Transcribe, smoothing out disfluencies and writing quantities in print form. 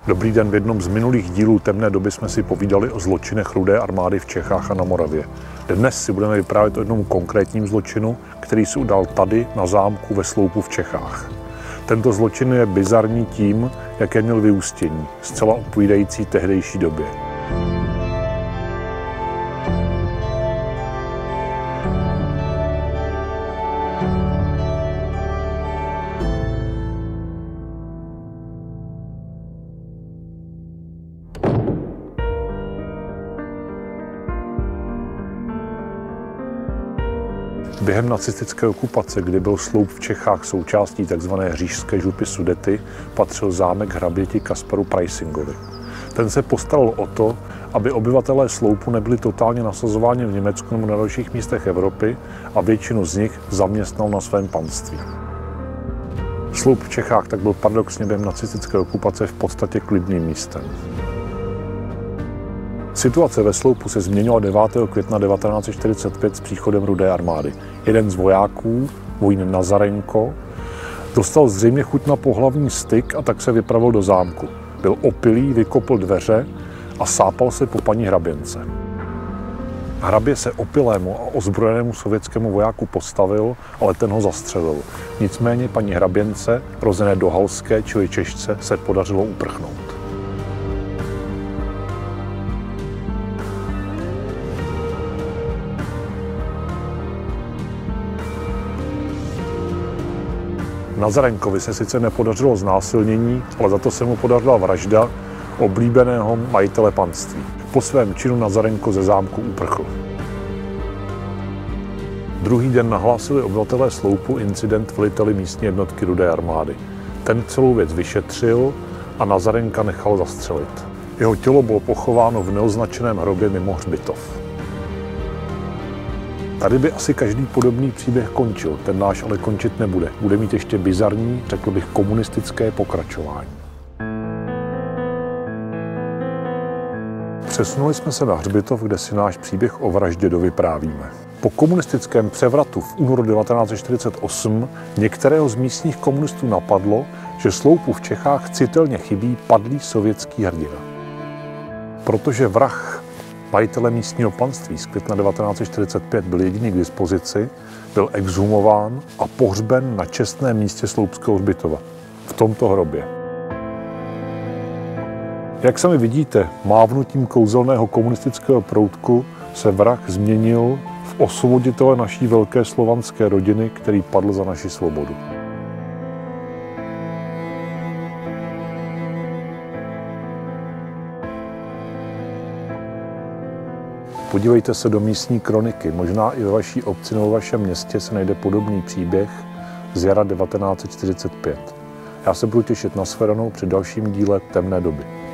Dobrý den, v jednom z minulých dílů Temné doby jsme si povídali o zločinech Rudé armády v Čechách a na Moravě. Dnes si budeme vyprávět o jednom konkrétním zločinu, který se udal tady na zámku ve Sloupu v Čechách. Tento zločin je bizarní tím, jaké měl vyústění, zcela odpovídající tehdejší době. Během nacistické okupace, kdy byl Sloup v Čechách součástí tzv. Říšské župy Sudety, patřil zámek hraběti Kasparu Preisingovi. Ten se postaral o to, aby obyvatelé Sloupu nebyli totálně nasazováni v Německu nebo na dalších místech Evropy a většinu z nich zaměstnal na svém panství. Sloup v Čechách tak byl paradoxně během nacistické okupace v podstatě klidným místem. Situace ve Sloupu se změnila 9. května 1945 s příchodem Rudé armády. Jeden z vojáků, vojín Nazarenko, dostal zřejmě chuť na pohlavní styk a tak se vypravil do zámku. Byl opilý, vykopl dveře a sápal se po paní hraběnce. Hrabě se opilému a ozbrojenému sovětskému vojáku postavil, ale ten ho zastřelil. Nicméně paní hraběnce, rozené Dohalské, čili Češce, se podařilo uprchnout. Nazarenkovi se sice nepodařilo znásilnění, ale za to se mu podařila vražda oblíbeného majitele panství. Po svém činu Nazarenko ze zámku uprchl. Druhý den nahlásili obyvatelé Sloupu incident veliteli místní jednotky Rudé armády. Ten celou věc vyšetřil a Nazarenka nechal zastřelit. Jeho tělo bylo pochováno v neoznačeném hrobě mimo hřbitov. Tady by asi každý podobný příběh končil, ten náš ale končit nebude. Bude mít ještě bizarní, řekl bych komunistické pokračování. Přesunuli jsme se na hřbitov, kde si náš příběh o vraždě dovyprávíme. Po komunistickém převratu v únoru 1948 některého z místních komunistů napadlo, že Sloupu v Čechách citelně chybí padlý sovětský hrdina. Protože vrah majitele místního panství z května 1945 byl jediný k dispozici, byl exhumován a pohřben na čestném místě Sloupského hřbitova, v tomto hrobě. Jak sami vidíte, mávnutím kouzelného komunistického proutku se vrah změnil v osvoboditele naší velké slovanské rodiny, který padl za naši svobodu. Podívejte se do místní kroniky, možná i ve vaší obci nebo vašem městě se najde podobný příběh z jara 1945. Já se budu těšit na shledanou při dalším díle Temné doby.